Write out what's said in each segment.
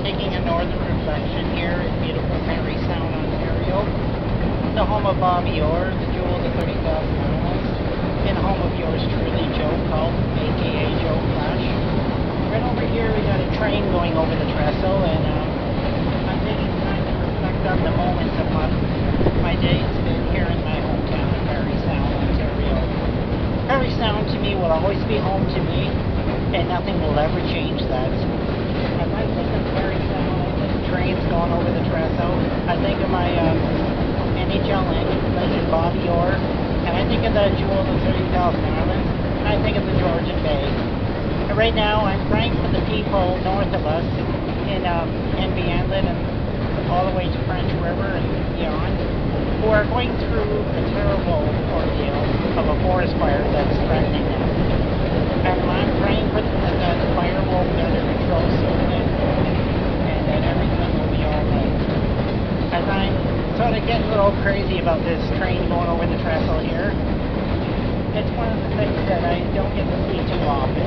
taking a northern reflection here in beautiful Parry Sound, Ontario. The home of Bobby Orr, the jewel of the 30,000 Islands, and home of yours truly, Joe Culp, aka Joe Flash. Right over here we got a train going over the Trestle, and I'm taking time to reflect on the moments of my day spent here in my hometown of Parry Sound, Ontario. Parry Sound to me will always be home to me, and nothing will ever change that. As I think of Parry Sound, I think of trains going over the Trestle. I think of my NHL legend Bobby Orr, and I think of the jewel of the 30,000 Islands, and I think of the Georgian Bay. And right now, I'm praying for the people north of us in Henvey Inlet and all the way to French River and beyond, who are going through a terrible ordeal of a forest fire that's threatening them. And I'm praying for that the fire will be under control soon, and that everything will be all right. As I'm sort of getting a little crazy about this train going over the Trestle here, it's one of the things that I don't get to see too often.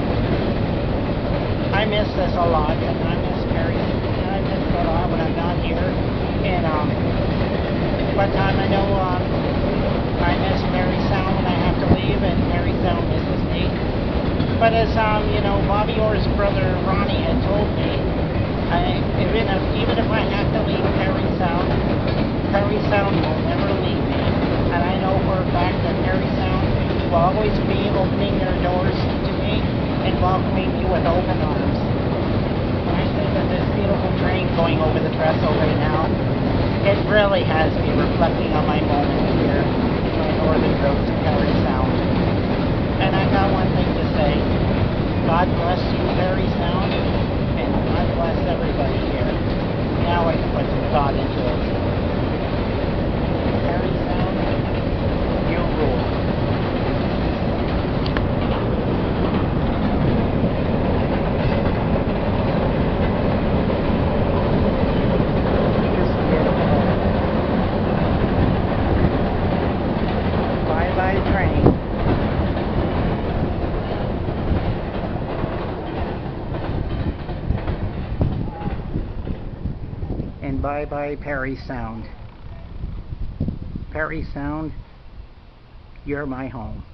I miss this a lot, and I miss Parry, and I miss it a lot when I'm not here. And one time I know I miss Parry Sound when I have to leave, and Parry Sound misses me. But as Bobby Orr's brother Ronnie had told me, even if I have to leave Parry Sound will never leave me. And I know for a fact that Parry Sound will always be opening their doors to me and welcoming me with open arms. When I think of this beautiful train going over the Trestle right now, it really has me reflecting on my moment here in my northern road to Parry Sound. And I've got one thing to say. God bless you, Parry Sound, and God bless everybody here. Now I can put some thought into it. Parry Sound, you rule. Bye-bye train. And bye-bye Parry Sound. Parry Sound, you're my home.